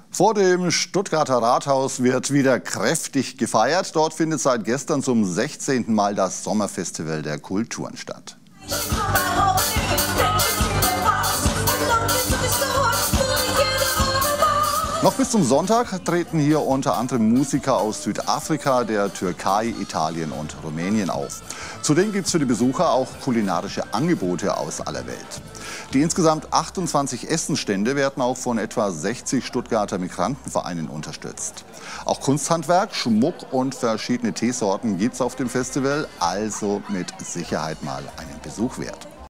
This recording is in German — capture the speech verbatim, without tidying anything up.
Vor dem Stuttgarter Rathaus wird wieder kräftig gefeiert. Dort findet seit gestern zum sechzehnten Mal das Sommerfestival der Kulturen statt. Noch bis zum Sonntag treten hier unter anderem Musiker aus Südafrika, der Türkei, Italien und Rumänien auf. Zudem gibt es für die Besucher auch kulinarische Angebote aus aller Welt. Die insgesamt achtundzwanzig Essenstände werden auch von etwa sechzig Stuttgarter Migrantenvereinen unterstützt. Auch Kunsthandwerk, Schmuck und verschiedene Teesorten gibt es auf dem Festival, also mit Sicherheit mal einen Besuch wert.